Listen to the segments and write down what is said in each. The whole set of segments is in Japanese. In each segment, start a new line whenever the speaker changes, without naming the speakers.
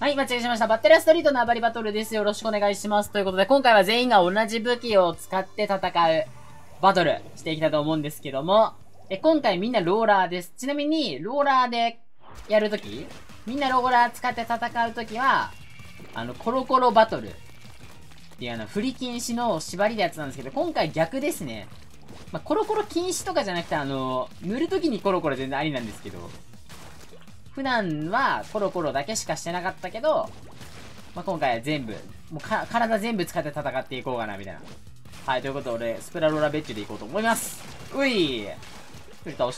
はい、間違えしました。バッテリアストリートの暴りバトルです。よろしくお願いします。ということで、今回は全員が同じ武器を使って戦うバトルしていきたいと思うんですけども、今回みんなローラーです。ちなみに、ローラーでやるとき、みんなローラー使って戦うときは、コロコロバトルっていう振り禁止の縛りでやつなんですけど、今回逆ですね。まあ、コロコロ禁止とかじゃなくて、塗るときにコロコロ全然ありなんですけど、普段はコロコロだけしかしてなかったけど、まあ、今回は全部、もう体全部使って戦っていこうかな、みたいな。はい、ということで俺、スプラローラベッチュでいこうと思います。うい一人倒した。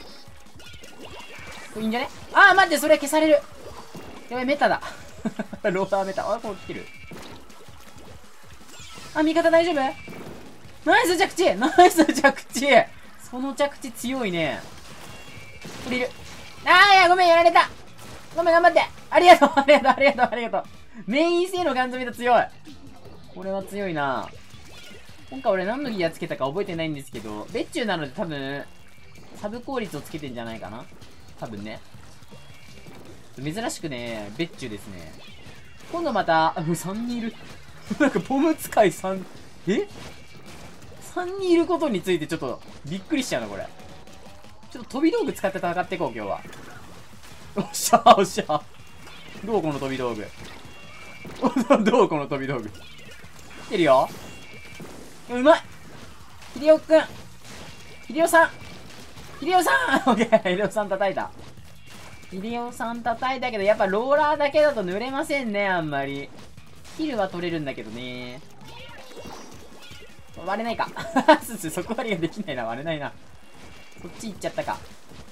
いいんじゃね？あー、待って、それ消される。やばい、メタだ。ローラーメタ。あ、こう来てる。あ、味方大丈夫？ナイス着地！ナイス着地！その着地強いね。これいる。あー、いや、ごめん、やられた。ごめん、頑張って。ありがとう、ありがとう、ありがとう、ありがとう。メイン性のガンズミと強い。これは強いな。今回俺何のギアつけたか覚えてないんですけど、別注なので多分、サブ効率をつけてんじゃないかな。多分ね。珍しくね、別注ですね。今度また、3人いる。なんかボム使い3、3人いることについてちょっとびっくりしちゃうな、これ。ちょっと飛び道具使って戦っていこう、今日は。おっしゃー、おっしゃー。どうこの飛び道具。どうこの飛び道具。来てるよ。うまい。秀夫くん。秀夫さん。秀夫さんオッケー。秀夫さん叩いた。秀夫さん叩いたけど、やっぱローラーだけだと濡れませんね、あんまり。キルは取れるんだけどね。割れないか。底割りができないな、割れないな。そっち行っちゃったか。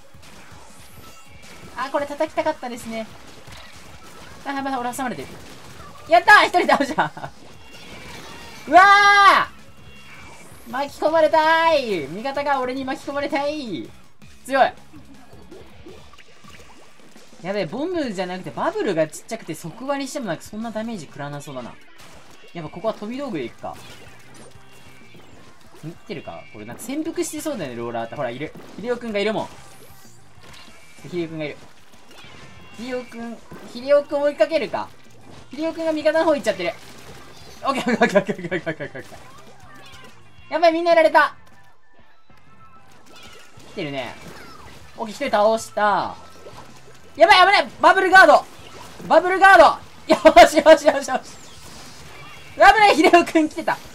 あ、これ叩きたかったですね。あ、やばい、俺挟まれてる。やったー！一人倒した。うわー！巻き込まれたーい！味方が俺に巻き込まれたい！強い！やべえ、ボムじゃなくてバブルがちっちゃくて即割りしてもなんかそんなダメージ食らわなそうだな。やっぱここは飛び道具でいくか。見てるか？これなんか潜伏してそうだよね、ローラーって。ほら、いる。秀夫くんがいるもん。秀夫くんがいる。秀夫くん追いかけるか。秀夫くんが味方の方行っちゃってる。オッケーオッケーオッケーオッケーオッケーオッケーオッケー。やばい、みんなやられた。来てるね。オッケー、一人倒した。やばい、危ない。バブルガード。バブルガード。よしよしよしよし。危ない、秀夫くん来てた。あー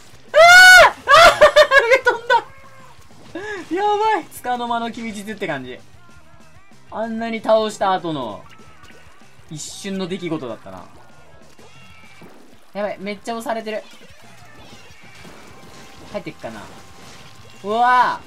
上飛んだ。やばい。つかの間の休日って感じ。あんなに倒した後の一瞬の出来事だったな。やばい、めっちゃ押されてる。入ってくかな。うわ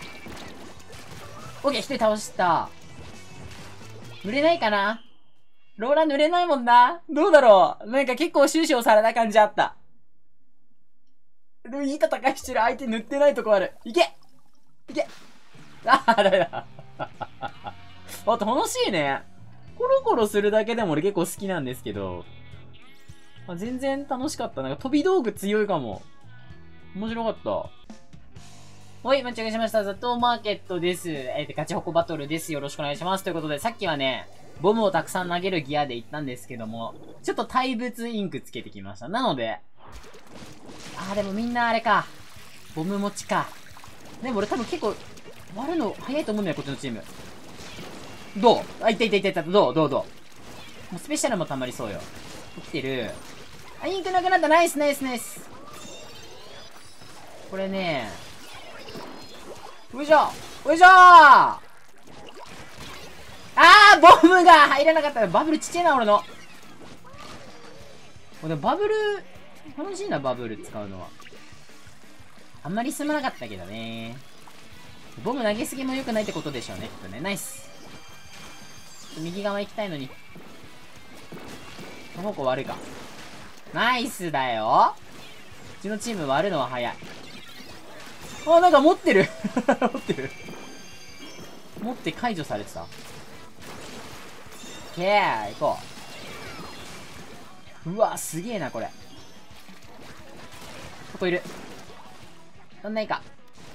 ぁ。オッケー、一人倒した。濡れないかな？ローラー濡れないもんな。どうだろう？なんか結構終始押された感じあった。でもいい戦いしてる。相手塗ってないとこある。いけいけあー、ダメだ。あ、楽しいね。コロコロするだけでも俺結構好きなんですけど。あ、全然楽しかった。なんか飛び道具強いかも。面白かった。はい、間違えしました。ザトーマーケットです。ガチホコバトルです。よろしくお願いします。ということで、さっきはね、ボムをたくさん投げるギアで行ったんですけども、ちょっと対物インクつけてきました。なので、でもみんなあれか。ボム持ちか。でも俺多分結構、割るの早いと思うんだよ、こっちのチーム。どう？あ、いったいったいったいった。どうもうスペシャルもたまりそうよ。来てる。あ、インクなくなった。ナイスナイスナイス。これね、よいしょよいしょー。ボムが入らなかった。バブルちっちゃいな、俺の。でもバブル、楽しいな、バブル使うのは。あんまり進まなかったけどね。ボム投げすぎも良くないってことでしょうね、きっとね。ナイス。右側行きたいのに。この子悪いか。ナイスだよ。うちのチーム割るのは早い。あ、なんか持ってる。持ってる。持って解除されてた。ケー、行こう。うわ、すげえな、これ。ここいる。どんないか。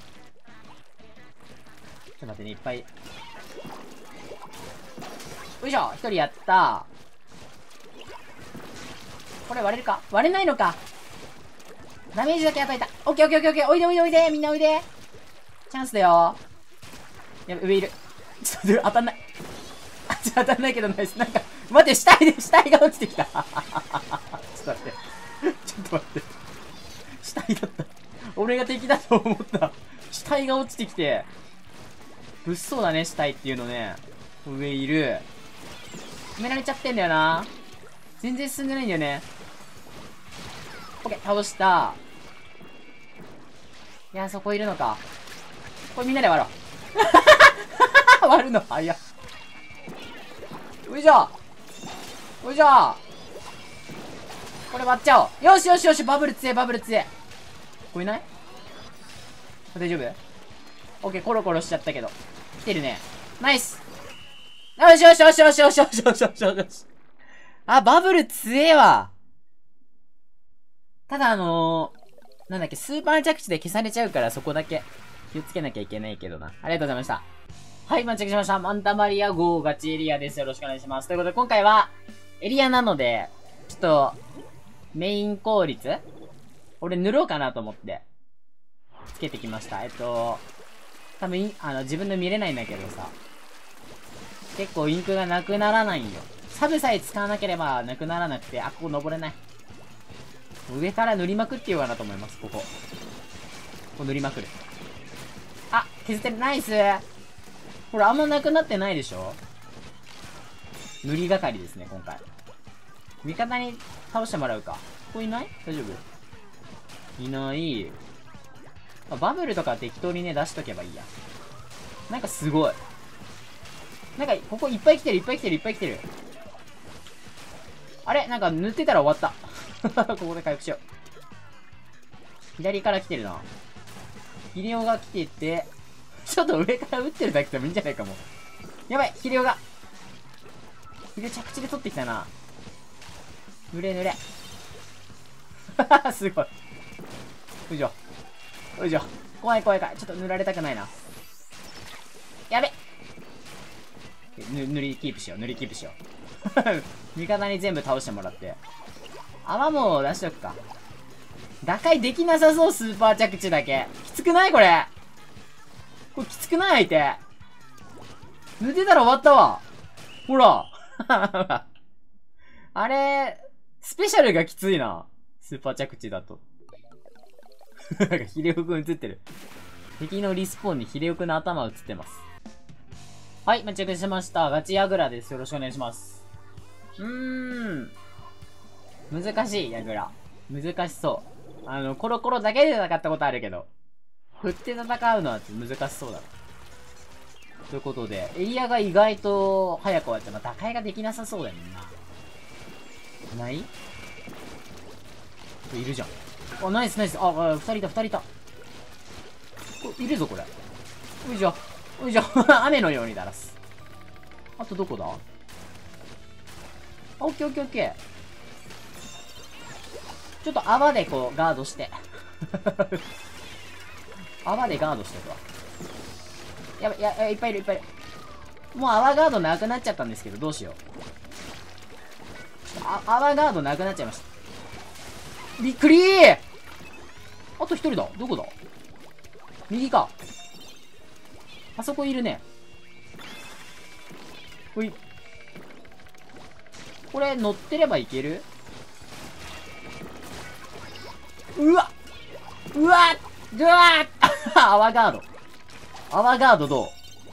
ちょっと待ってね、いっぱい。よいしょ、一人やったこれ割れるか？割れないのか。ダメージだけ与えた。オッケーオッケーオッケーオッケー。おいでおいでおいで。みんなおいで。チャンスだよ。やべ、上いる。ちょっと当たんない。当たんないけどナイス。なんか、待って、死体が落ちてきた。ちょっと待って。ちょっと待って。死体だった。俺が敵だと思った。死体が落ちてきて。物騒だね、死体っていうのね。上いる。止められちゃってんだよな。全然進んでないんだよね。オッケー、倒した。いや、そこいるのか。これみんなで割ろう。割るの早っ。よいしょ。よいしょ。これ割っちゃおう。よしよしよし、バブル強え、バブル強え。これいない？大丈夫？オッケー、コロコロしちゃったけど。来てるね。ナイス。よしよしよしよしよしよしよしよしよし。あ、バブル強えわ。ただなんだっけ、スーパー着地で消されちゃうからそこだけ気をつけなきゃいけないけどな。ありがとうございました。はい、チェックしました。マンタマリア号ガチエリアです。よろしくお願いします。ということで今回はエリアなので、ちょっとメイン効率俺塗ろうかなと思って、つけてきました。多分、自分で見れないんだけどさ。結構インクがなくならないんよ。サブさえ使わなければなくならなくて、あ、ここ登れない。上から塗りまくってようかなと思います、ここ。ここ塗りまくる。あ、削ってる。ナイス。ほら、あんまなくなってないでしょ？塗り係ですね、今回。味方に倒してもらうか。ここいない？大丈夫？いない。あ、バブルとか適当にね、出しとけばいいや。なんかすごい。なんか、ここいっぱい来てる、いっぱい来てる、いっぱい来てる。あれ？なんか塗ってたら終わった。ここで回復しよう。左から来てるな。ヒレオが来てて、ちょっと上から撃ってるだけでもいいんじゃないかも。やばい、ヒレオが。ヒレ着地で取ってきたな。濡れ濡れ。すごい。よいしょ。よいしょ。怖い怖い怖い。ちょっと塗られたくないな。やべ。塗りキープしよう、塗りキープしよう。味方に全部倒してもらって。泡も出しとくか。打開できなさそう、スーパー着地だけ。きつくないこれ。これきつくない相手。塗ってたら終わったわ。ほら。あれ、スペシャルがきついな。スーパー着地だと。なんかヒレオくん映ってる。敵のリスポーンにヒレオくんの頭映ってます。はい、チェックしました。ガチヤグラです。よろしくお願いします。難しい、ヤグラ。難しそう。コロコロだけで戦ったことあるけど、振って戦うのは難しそうだな。ということで、エリアが意外と早く終わっちゃう。打開ができなさそうだよ、みんな。ない？いるじゃん。あ、ナイスナイス。あ、二人いた、二人いた。いるぞ、これ。おいしょ。おいしょ。雨のように鳴らす。あとどこだ？あ、オッケーオッケーオッケー。ちょっと泡でこう、ガードして。泡でガードしてくわ。やばい、いっぱいいる、いっぱいいる。もう泡ガードなくなっちゃったんですけど、どうしよう。泡ガードなくなっちゃいました。びっくりー！あと一人だ。どこだ？右か。あそこいるね。ほい。これ乗ってればいける？うわうわうわ泡ガード。泡ガードど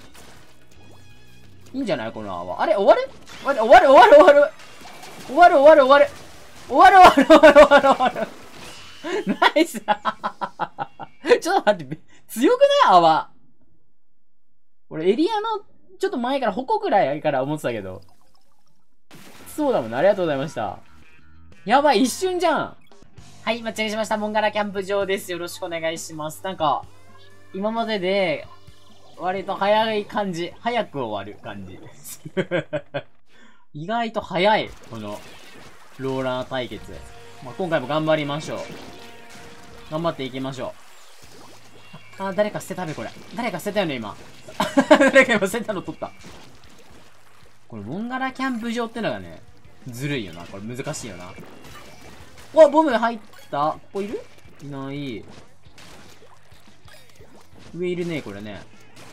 う？いいんじゃないこの泡。あれ終わる？終わる終わる終わる終わる終わる終わる終わる終わる終わる終わる終わるナイスちょっと待って、強くない泡。俺エリアのちょっと前から矛くらいから思ってたけど。そうだもんね。ありがとうございました。やばい、一瞬じゃん。はい、間違えしました。モンガラキャンプ場です。よろしくお願いします。なんか、今までで、割と早い感じ。早く終わる感じ。意外と早い。この、ローラー対決。まあ、今回も頑張りましょう。頑張っていきましょう。あ、誰か捨てたべ、これ。誰か捨てたよね、今。誰か今捨てたの取った。これ、モンガラキャンプ場ってのがね、ずるいよな。これ難しいよな。 わ、ボム入った。ここいる？いない。上いるね、これね。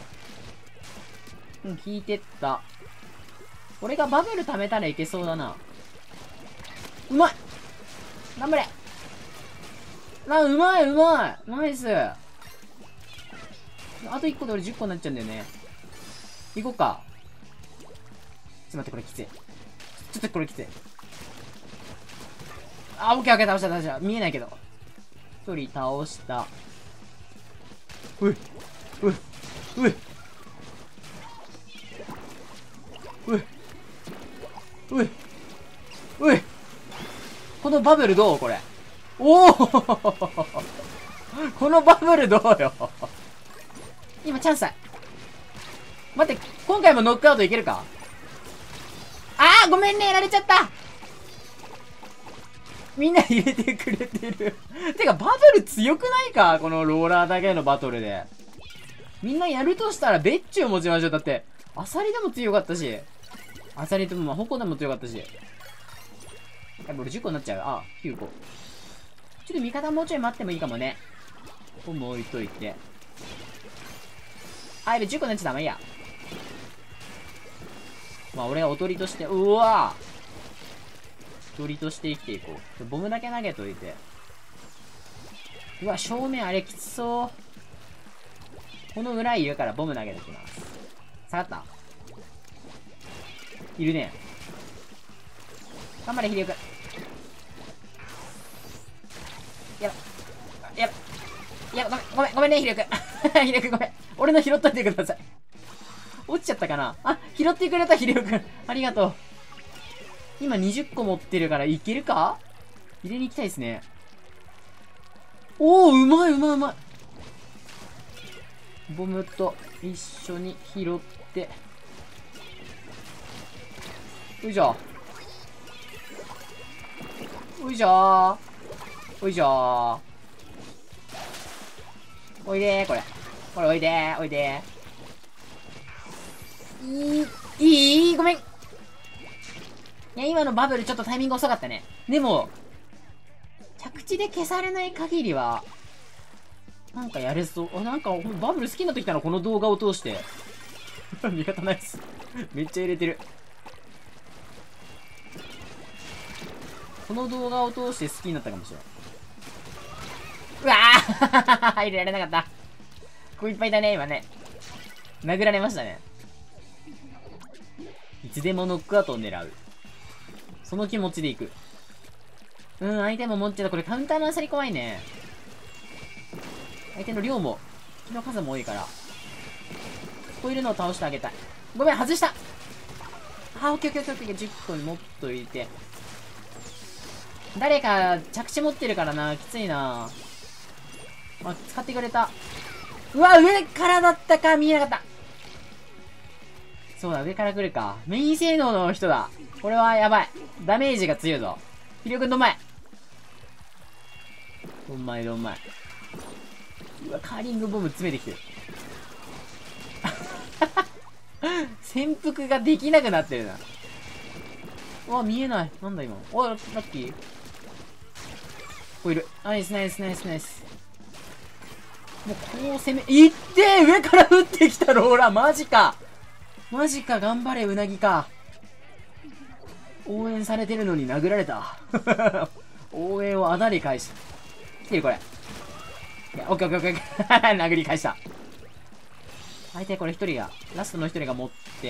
うん、引いてった。俺がバブル貯めたらいけそうだな。うまい！頑張れ！うまいうまい！ナイス！あと1個で俺10個になっちゃうんだよね。行こうか。ちょっと待って、これきつい。ちょっとこれきつい。あ、オッケーオッケー、倒した倒した。見えないけど。一人倒した。ういうういこのバブルどうこれ。おおこのバブルどうよ今チャンスだ。待って、今回もノックアウトいけるか。あーごめんね、やられちゃった。みんな入れてくれてるてか、バブル強くないかこのローラーだけのバトルで。みんなやるとしたら、ベッチを持ちましょう。だって、アサリでも強かったし。アサリとも、まあ、ホコでも強かったし。やっぱ俺10個になっちゃう。あ、9個。ちょっと味方もうちょい待ってもいいかもね。ボム置いといて。あ、やべ、10個になっちゃった。まあいいや。まあ俺はおとりとして、うわぁおとりとして生きていこう。ボムだけ投げといて。うわ、正面あれきつそう。この裏いるからボム投げてきます。下がった？いるね。頑張れ、ヒデオくん。やば。やば。やば、ごめんね、ヒデオくん。ヒデオくんごめん。俺の拾っといてください。落ちちゃったかなあ、拾ってくれた、ヒデオくん。ありがとう。今20個持ってるからいけるか？入れに行きたいですね。おー、うまいうまいうまい。ボムと一緒に拾って。よいしょ。よいしょー。よいしょー。おいでー、これ。これおいでー、おいでー。いいごめん。いや、今のバブルちょっとタイミング遅かったね。でも、着地で消されない限りは、なんかやれそう。あ、なんか、バブル好きになってきたの、この動画を通して。味方ナイス。めっちゃ入れてる。この動画を通して好きになったかもしれない。うわー入れられなかった。ここいっぱいだね、今ね。殴られましたね。いつでもノックアウトを狙う。その気持ちでいく。相手も持ってた。これカウンターのアサリ怖いね。相手の量も、敵の数も多いから。ここいるのを倒してあげたい。ごめん、外した。オッケーオッケーオッケー。10個に持っといて。誰か着地持ってるからな。きついな。あ、使ってくれた。うわ、上からだったか。見えなかった。そうだ、上から来るか。メイン性能の人だ。これはやばい。ダメージが強いぞ。ヒリオくんどんまい。どんまいどんまい。うわ、カーリングボム詰めてきてる。潜伏ができなくなってるな。うわ、見えない。なんだ今。お、ラッキー。ここいる。ナイスナイスナイスナイス。もうこう攻め、いってー上から降ってきたローラーマジかマジか頑張れうなぎか。応援されてるのに殴られた。応援をあだで返した。来てるこれ。いや、オッケーオッケーオッケー。殴り返した。相手これ一人が、ラストの一人が持って、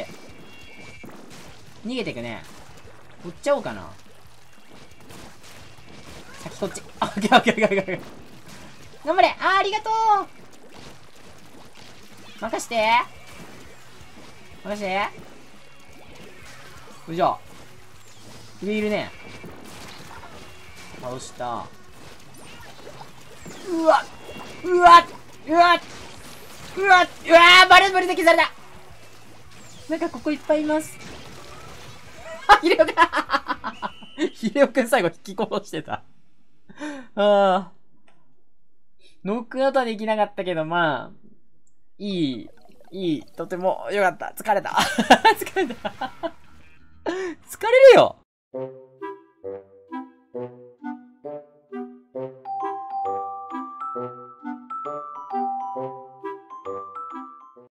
逃げていくね。追っちゃおうかな。先こっち。オッケーオッケーオッケーオッケー。頑張れありがとう任して任してよいしょ上いるね倒したうわうわうわうわうわバレバレで消されたなんかここいっぱいいますあ、ヒレオくんヒレオくん最後引き殺してたああノックアウトはできなかったけど、まあ、いい、とても良かった。疲れた。疲れた。疲れるよ